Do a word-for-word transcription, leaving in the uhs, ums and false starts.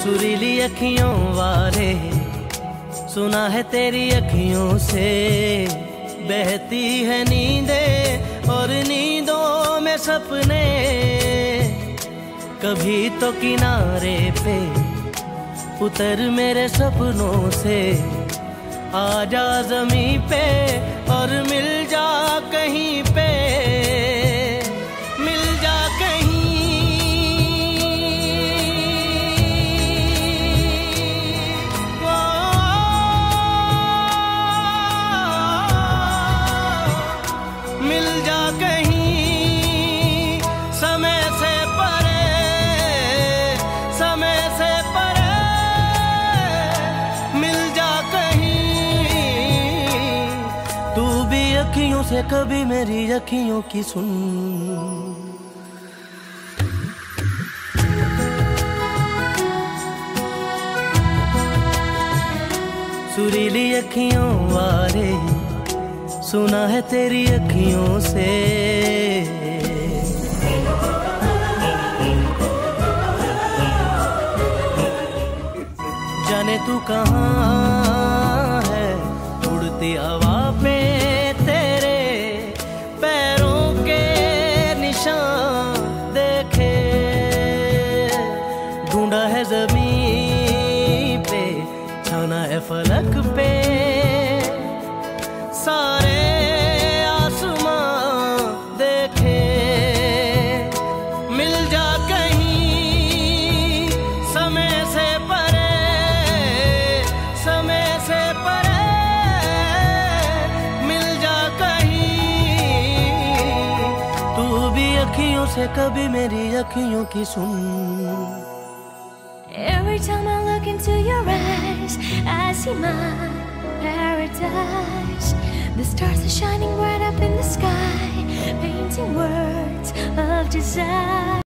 सुरीली अखियों वाले, सुना है तेरी अखियों से बहती है नींदें और नींदों में सपने। कभी तो किनारे पे उतर मेरे सपनों से, आजा ज़मीं पे और मिल जा कहीं पे, मिल जा कहीं। ओ, मिल जा कहीं समय से परे, समय से परे, मिल जा कहीं। तू भी अखियों से कभी मेरी अखियों की सुन। सुरीली अखियों वाले, सुना है तेरी अखियों से। जाने तू कहाँ है, उड़ती हवा पे तेरे पैरों के निशान देखे। ढूंढा है ज़मीन पे, छाना है फलक पे, सारे आसमां देखे। मिल जा कहीं समय से परे, समय से परे, मिल जा कहीं। तू भी अखियों से कभी मेरी अखियों की सुन। Every time I look into your eyes, I see my paradise. The stars are shining bright up in the sky, painting words of desire.